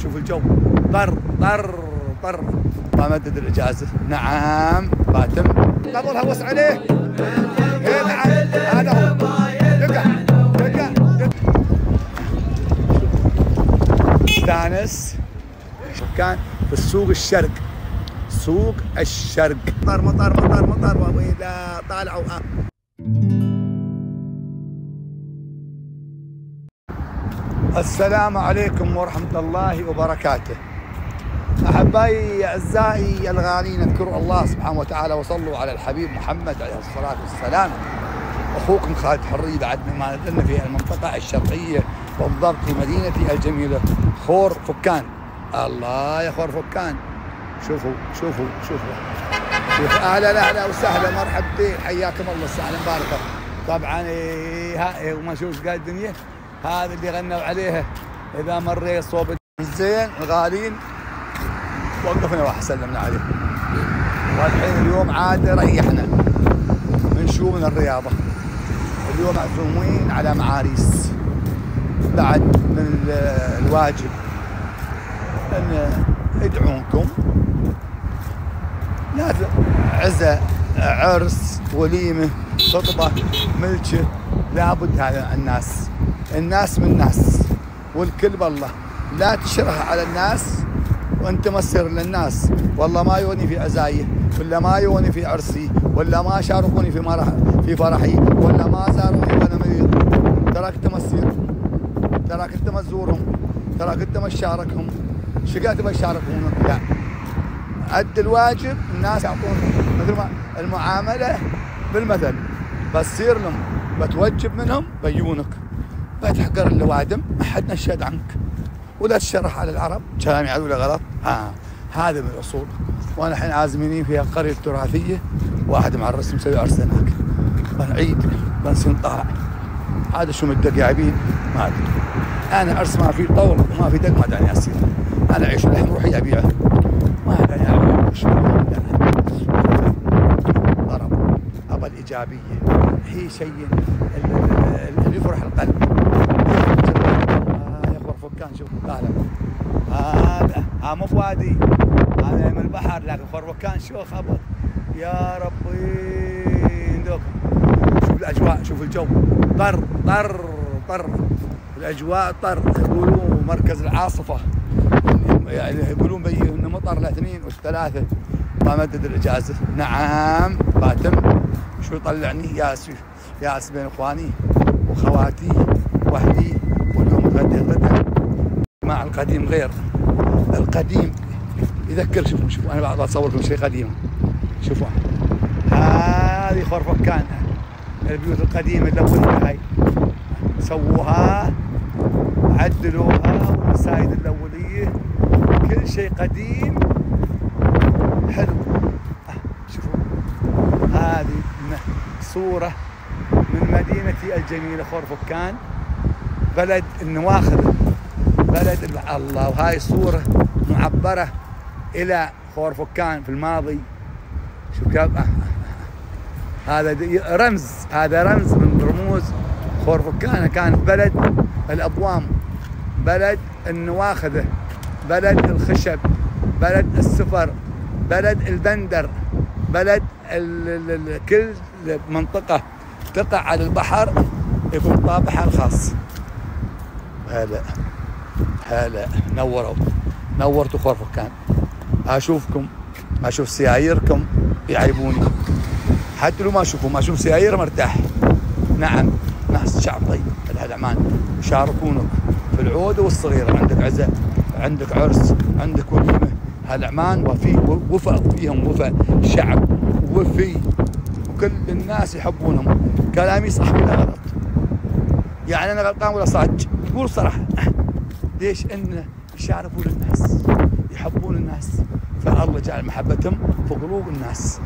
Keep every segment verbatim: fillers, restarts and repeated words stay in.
شوف الجو طر طر طر. بمدد الاجازه. نعم باتم قبل هوس عليه. ايه نعم هذا هو. دقه دقه دقه استانس. كان في السوق الشرق، سوق الشرق. مطر مطر مطر مطر وإذا طالعوا. السلام عليكم ورحمة الله وبركاته. أحبائي أعزائي الغالين، اذكروا الله سبحانه وتعالى وصلوا على الحبيب محمد عليه الصلاة والسلام. أخوكم خالد حري بعد ما نزلنا في المنطقة الشرقية، بالضبط في مدينتي الجميلة خور فكان. الله يا خور فكان، شوفوا شوفوا شوفوا شوفوا. اهلا اهلا وسهلا مرحبتين، حياكم الله سهلا مباركه. طبعا ها وما شوف قاعد الدنيا هذا اللي غنوا عليها اذا مريت صوب الزين الغالين. وقفنا واحد سلمنا عليه. والحين اليوم عاد ريحنا من شو من الرياضه. اليوم معزومين على معاريس بعد من الواجب ان ادعونكم. لازم عزاء عرس وليمه خطبه ملكه، لابد هذا الناس الناس من ناس والكل بالله. لا تشرح على الناس وانت مسر للناس. والله ما يوني في عزايه، ولا ما يوني في عرسي، ولا ما شاركوني في مرح في فرحي، ولا ما زاروني وانا مريض. تراك انت مسير، تراك انت ما تزورهم، تراك انت ما تشاركهم. شقات ما يشاركون. لا، أد الواجب. الناس يعطون مثل ما المعامله بالمثل. بتصير لهم بتوجب منهم بيونك، بتحقر اللوادم ما حد نشهد عنك، ولا تشرح على العرب كلام يعد ولا غلط. ها هذا من الاصول. وانا الحين عازميني في القريه التراثيه، واحد معرس مسوي عرس هناك. بنعيد بنسين طالع. هذا شو مدق يا عبيد؟ ما ادري. انا عرس ما في طول وما في دق، ما داني اصير. انا اعيش اللحم روحي ابيعه، ما داني اعمل شو. ضرب ابى الايجابيه هي شيء اللي يفرح القلب. آه يا خور فكان شوف. لا لا هذا ها مو بوادي، هذا من البحر، لكن خور فكان شو خبر يا ربي. دوك شوف الاجواء، شوف الجو طر طر طر. الاجواء طر. يقولوا مركز العاصفه، يعني يقولون بي انه مطر الاثنين والثلاثه. بمدد الاجازه. نعم باتم. شو يطلعني ياس ياس بين اخواني وخواتي وحدي. واليوم اتغدى غدا مع القديم غير القديم يذكر. شوفوا شوفوا انا بعد اصور لكم شيء قديم. شوفوا هذه خور فكان، البيوت القديمه الاوليه هاي سووها عدلوها، والمسايد الاوليه كل شيء قديم حلو. شوفوا هذه صوره من مدينتي الجميله خور فكان، بلد النواخذ، بلد الله. وهاي صوره معبره الى خور فكان في الماضي. شوف كيف هذا رمز، هذا رمز من رموز خور فكان. كانت بلد الابوام، بلد النواخذه، بلد الخشب، بلد السفر، بلد البندر، بلد ال ال كل منطقه تقع على البحر يكون طابعها الخاص. هلا هلا نوروا نورتوا خور فكان. اشوفكم اشوف سياييركم يعيبوني، حتى لو ما اشوفهم ما اشوف سيايير مرتاح. نعم ناس شعب طيب العمان، يشاركونك في العوده والصغيره. عندك عزاء، عندك عرس، عندك وليمه. هالعمان وفي وفاء، فيهم وفاء، شعب وفي، وكل الناس يحبونهم. كلامي صح ولا غلط؟ يعني انا غلطان ولا صادق؟ قول صراحه. ليش؟ ان يشاركون الناس، يحبون الناس، فالله جعل محبتهم في قلوب الناس.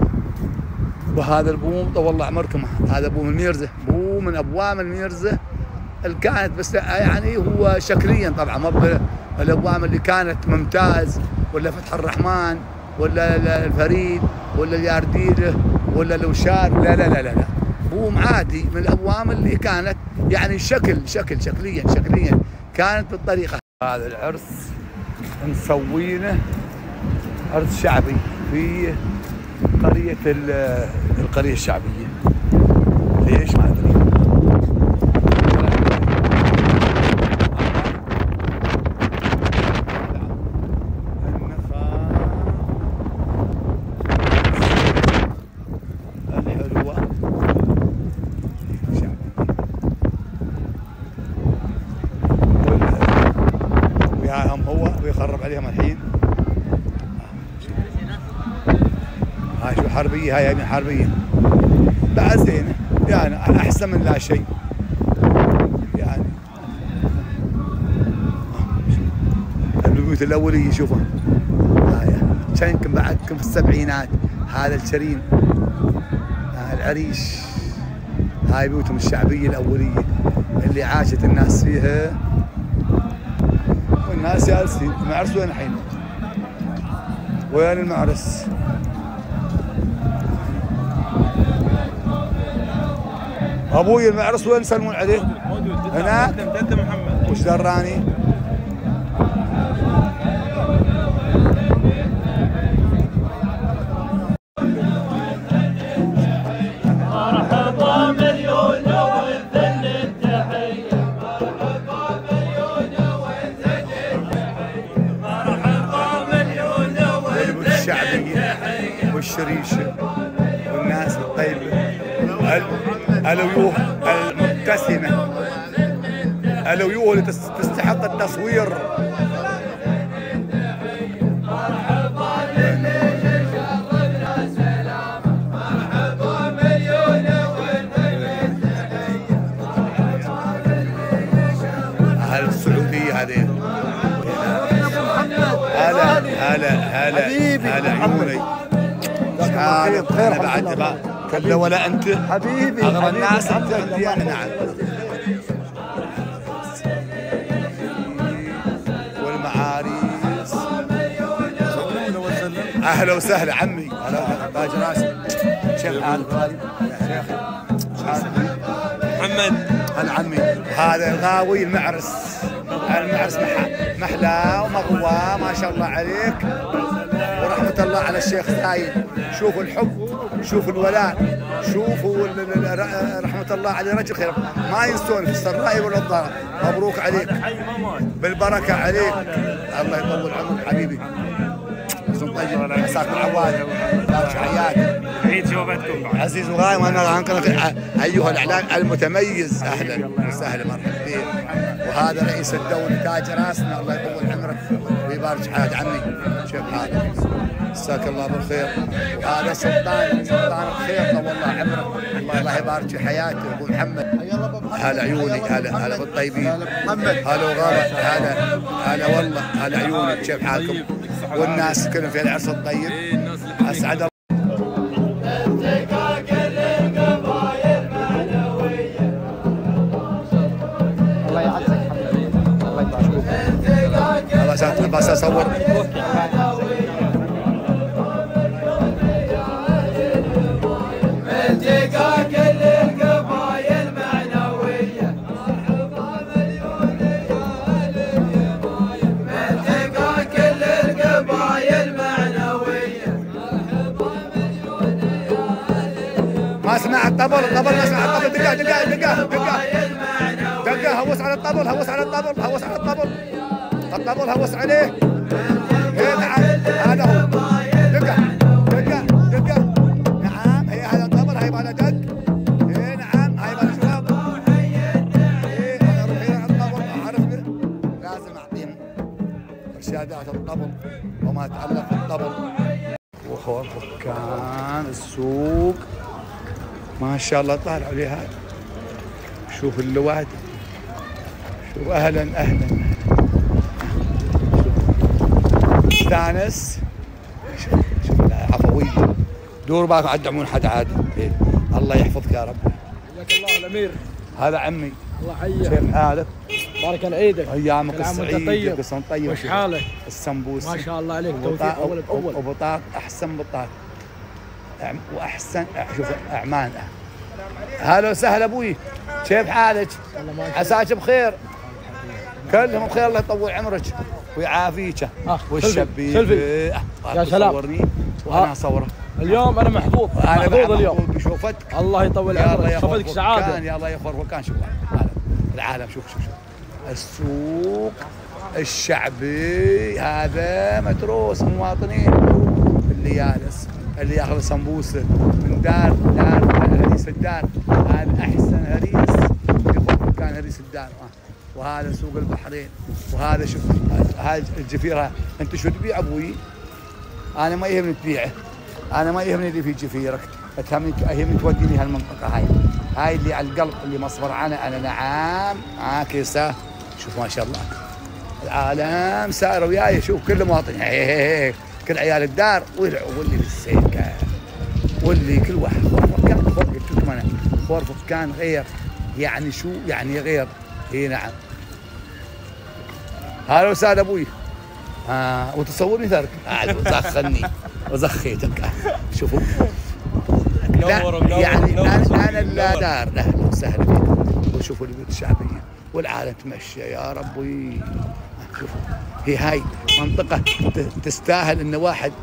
وهذا البوم طول الله عمركم، هذا بوم الميرزه، بوم من ابوام الميرزه اللي كانت، بس يعني هو شكليا طبعا ما الابوام اللي كانت ممتاز، ولا فتح الرحمن، ولا الفريد، ولا اليارديله، ولا الوشار. لا لا لا لا لا، بوم عادي من الابوام اللي كانت يعني شكل شكل شكليا شكليا كانت بالطريقه. هذا العرس مسوينه أرض شعبي في قرية القرية الشعبية. ليش ما أدري. وياهم هو ويخرب عليهم الحين. هاي شو حربية، هاي من حربية بعد زينة يعني أحسن من لا شيء يعني. البيوت الأولية شوفوا هاي كانكم بعدكم في السبعينات. هذا الشرين هاي العريش، هاي بيوتهم الشعبية الأولية اللي عاشت الناس فيها. والناس جالسين. المعرس وين الحين؟ وين المعرس؟ ابوي المعرس وين يسلمون عليه؟ هناك؟ وش دراني؟ مرحبا مليون وانثن التحية، مرحبا مليون وانثن التحية، مرحبا مليون وانثن التحية والشريشة والناس الطيبة الويوه المبتسمة، الويوه اللي تستحق التصوير. أهل السعودية هذين. هلا هلا هلا هلا عيوني. أنا بعد بقى كلا ولا أنت حبيبي أغرى الناس أنت عندي أنا. نعم. والمعاريس أهلا وسهلا عمي. هلا باج راسي. شيخ حالك غالي؟ شيخ محمد. هلا عمي. هذا الغاوي المعرس. المعرس محلاه ومغواه ما شاء الله عليك، ورحمة الله على الشيخ زايد. شوفوا الحب، شوفوا الولاء، شوفوا رحمة الله عليه رجل خير، ما ينسون في السراء والضراء. مبروك عليك بالبركة عليك، الله يطول عمرك حبيبي. طيب مساك العواد، بارك حياتك، عيد شوفتكم عزيز وغاية. وانا ايها الاعلام المتميز اهلا وسهلا مرحبا بك. وهذا رئيس الدولة تاج راسنا، الله يطول عمرك ويبارك حياتك عمي. كيف حالك؟ مساك الله بالخير. وهذا سلطان سلطان الخير طول الله عمرك، الله يبارك في حياتك ابو محمد. هلا عيوني، هلا هلا بالطيبين محمد. هلا وغلا، هلا هلا والله هلا عيوني. كيف حالكم؟ والناس كلهم في العرس الطيب. اسعد الله يعزك حبيبي. الله يبارك. بس اصور. ما سمع الطبل، الطبل ما سمع الطبل. دقه دقه دقه دقه دقه. هوس على الطبل، هوس على الطبل، هوس على الطبل، الطبل هوس عليه. ايه نعم هذا هو. دقه دقه دقه. نعم هي هذا الطبل، هاي ماله دق. ايه نعم هاي ماله شباب. ايه انا روحي على الطبل اعرف لازم اعطيهم ارشادات الطبل وما يتعلق بالطبل. وهو كان السوق ما شاء الله طالع عليه هذا. شوف اللواد، شوف اهلا اهلا استانس. شوف شوف العفويه. دور بالكم عاد تعمون حد عادي. إيه. الله يحفظك يا رب. حياك الله الامير. هذا عمي. الله يحييك. كيف حالك؟ بارك الله عيدك. ايامك السعيد. كل سنة طيب. وش حالك؟ السمبوسي ما شاء الله عليك. توفيق اول باول. وبطاط احسن بطاط واحسن. شوف اعمال. هلا وسهلا ابوي. كيف حالك؟ عساك بخير. كلهم بخير الله يطول عمرك. ويعافيك آه، والشبيب. سلفي. يا سلام. صورني وانا اصوره. اليوم انا محظوظ انا محظوظ اليوم بشوفتك. الله يطول يا الله عمرك يا شوفتك خرفكان، سعاده. يا الله يا خرفكان. شوف العالم العالم شوف شوف شوف السوق الشعبي هذا متروس المواطنين اللي جالس اللي ياخذ سمبوسه من دار دار هريس الدار. هذا احسن هريس في خرفكان، هريس الدار. وهذا سوق البحرين. وهذا شوف هاي الجفيره. انت شو تبيع ابوي؟ انا ما يهمني تبيعه، انا ما يهمني اللي في جفيرك، تهمني يهمني توديني هالمنطقه هاي هاي اللي على القلب اللي مصبر عنها انا. نعم عاكسه. شوف ما شاء الله العالم سائر وياي. شوف كل مواطن كل عيال الدار واللي في السكه واللي كل واحد. خرفكان قلت لكم انا خرفكان غير. يعني شو يعني غير؟ اي نعم. هلا وسهلا ابوي. آه وتصورني ثرك عاد وزخني وزخيتك. شوفوا يعني انا انا لا دار. اهلا وسهلا فيكم. وشوفوا البيوت الشعبيه والعالم تمشى يا ربي. شوفوا هي هاي منطقه تستاهل ان واحد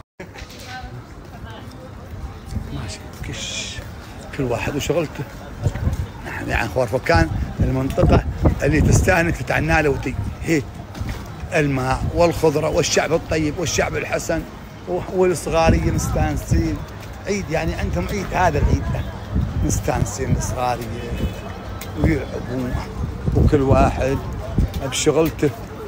ماشي كش كل واحد وشغلته. نعم يعني خرفكان المنطقه اللي تستاهل انك تتعنى له وتي. هي الماء والخضره والشعب الطيب والشعب الحسن والصغاريه مستانسين. عيد يعني عندهم عيد. هذا العيد مستانسين الصغاريه ويلعبون وكل واحد بشغلته.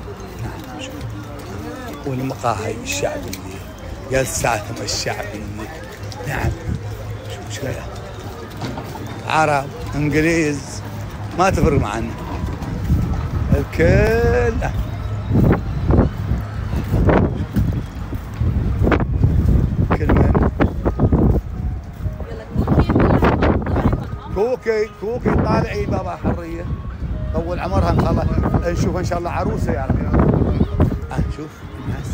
والمقاهي الشعبيه جلساتهم الشعبيه. نعم شو شويه عرب انجليز ما تفرق معنا الكل. كل من كوكي كوكي طالعين بابا حريه طول عمرها ان شاء الله. نشوف ان شاء الله عروسه يا رب. اه شوف الناس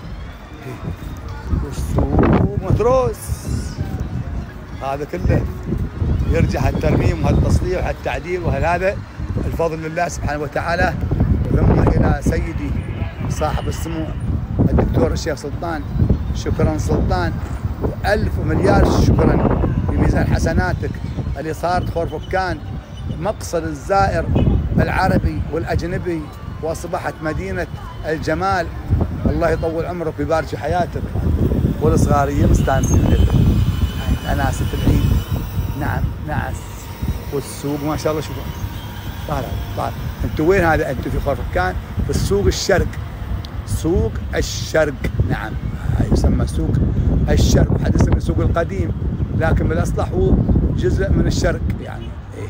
والسوق متروس. هذا كله يرجع هالترميم وهالتصليح وهالتعديل وهذا الفضل لله سبحانه وتعالى. ثم الى سيدي صاحب السمو الدكتور الشيخ سلطان. شكرا سلطان والف مليار شكرا في ميزان حسناتك اللي صارت خرفكان مقصد الزائر العربي والاجنبي واصبحت مدينه الجمال. الله يطول عمرك ويبارك في حياتك. والصغاريه مستانسين اناسه العيد. نعم نعس. والسوق ما شاء الله. شوفوا طالع طالع. انتوا وين هذا؟ انتوا في خرفكان في السوق الشرق. سوق الشرق. نعم يسمى سوق الشرق. حد يسمى السوق القديم لكن بالاصلح هو جزء من الشرق يعني. ايه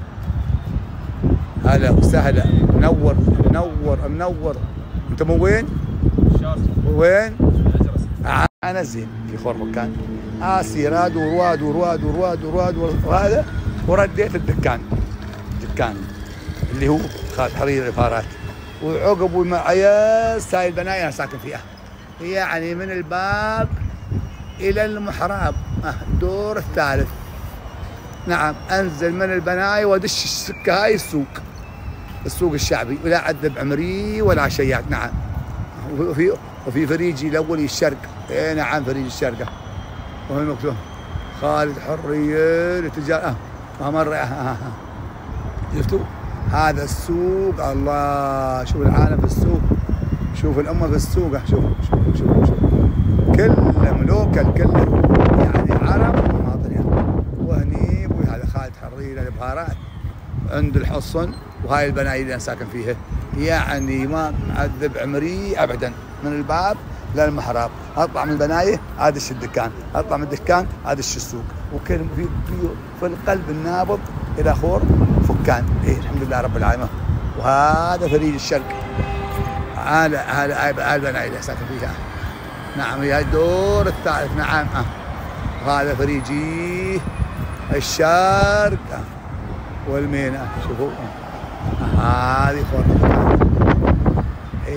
هلا وسهلا. منور منور منور. انت من وين؟ وين؟ انا زين في خرفكان. اسي راد ورواد ورواد ورواد ورواد وهذا ورديت الدكان. الدكان اللي هو خالد حرير الامارات. وعقب ومعياس هاي البنايه انا ساكن فيها. يعني من الباب الى المحراب الدور الثالث. نعم انزل من البنايه وادش السكه هاي السوق. السوق الشعبي ولا عذب عمري ولا شيات. نعم وفي وفي فريجي الاولي الشرق. اي نعم فريج الشرقه. وهنا مكتوب خالد حريه للتجاره. اه مره اه شفتوا هذا السوق. الله شوف العالم في السوق. شوف الامه في السوق. شوف شوف شوف شوف كلهم لوكل كلهم يعني عرب ومواطنين. وهني ابوي هذا خالد حريه للبهارات عند الحصن. وهاي البنايه اللي انا ساكن فيها يعني ما معذب عمري ابدا. من الباب للمحراب اطلع من البنايه ادش الدكان، اطلع من الدكان ادش السوق. وكل في في, في القلب النابض الى خور فكان. إيه الحمد لله رب العالمين. وهذا فريج الشرق. هذا هذا البنايه اللي ساكن فيها. نعم هي الدور الثالث. نعم آه. وهذا فريجي الشرق آه. والمينا. شوفوا هذه آه. خور ايه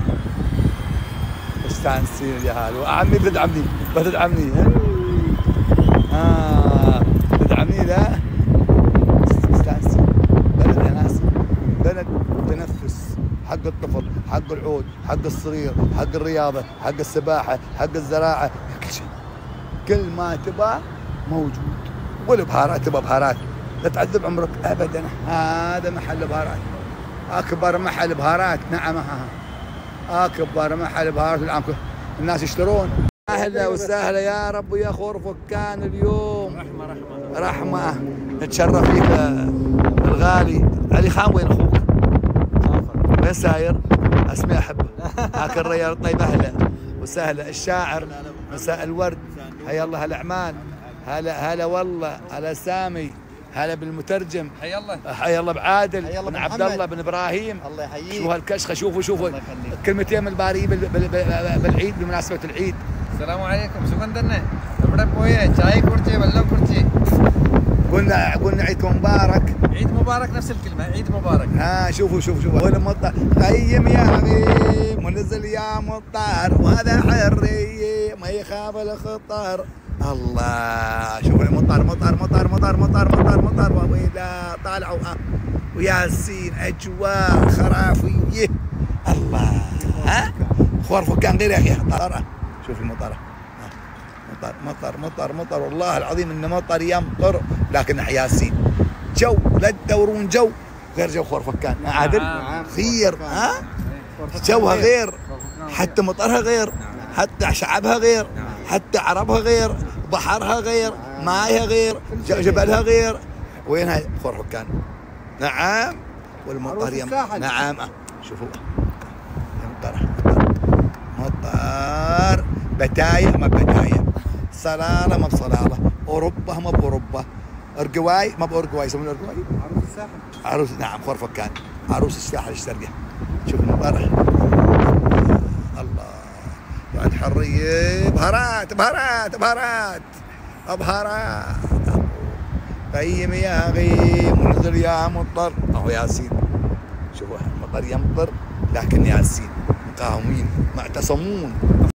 مستانسين اليهال. وعمي بتدعمني بتدعمني ها بتدعمني. لا مستانسين. بلد يا ناس بلد تنفس حق الطفل حق حق العود، حق الصغير، حق الرياضه، حق السباحه، حق الزراعه، كل شيء. كل ما تبغى موجود. والبهارات تبغى بهارات، لا تعذب عمرك ابدا. هذا محل بهارات، اكبر محل بهارات. نعم اكبر محل بهارات العام، الناس يشترون. اهلا وسهلا يا رب يا خورفكان. اليوم رحمه رحمه رحمه نتشرف فيك الغالي. علي خان وين اخوك؟ وين ساير؟ اسمي احبه. هاك الريال الطيب. اهلا وسهلا. الشاعر مساء الورد. حيا الله الاعمال. هلا هلا والله. هلا سامي. هلا بالمترجم. حيا الله. حيا الله بعادل حيا الله بن بن عبد محمد. الله بن ابراهيم. الله يحييك. شوفوا هالكشخه. شوفوا شوفوا الله يخليك. كلمتين من الباري بال- بال- بال- بالعيد بمناسبه العيد. السلام عليكم. സുഖം തന്നെ. ഇവിടെ പോയി ചായ കുടിച്ച് വെള്ളം കുടിച്ച്. قلنا قلنا عيدكم مبارك. عيد مبارك. نفس الكلمة عيد مبارك. ها شوفوا شوفوا شوفوا وين المطر. غيم يا غيم ونزل يا مطر وهذا حري ما يخاف الخطر. الله شوفوا المطر مطر مطر مطر مطر مطر مطر وإذا طالعوا آه. وياسين اجواء خرافيه. الله ها خورفكان غير يا اخي. مطر شوف المطر. مطر مطر مطر مطر والله العظيم انه مطر يمطر لكن ياسين جو. لا تدورون جو غير جو خورفكان. عادل غير ها جوها غير، حتى مطرها غير، حتى شعبها غير، حتى عربها غير، بحرها غير، مايها غير، جبلها غير. وين هاي خورفكان؟ نعم والمطر يم نعم شوفوا يمطر مطر مطر بتايه ما بتايه، صلاله ما بصلاله، اوروبا ما باوروبا، ارجواي ما بارجواي. يسمونه ارجواي عروس الساحل. عروس نعم خورفكان عروس الساحل الشرقي. شوف المطر. الله بعد حريه. بهارات بهارات بهارات بهارات. قيم يا غيم ونزل يا مطر. اهو ياسين. شوفوا المطر يمطر لكن ياسين مقاومين معتصمون.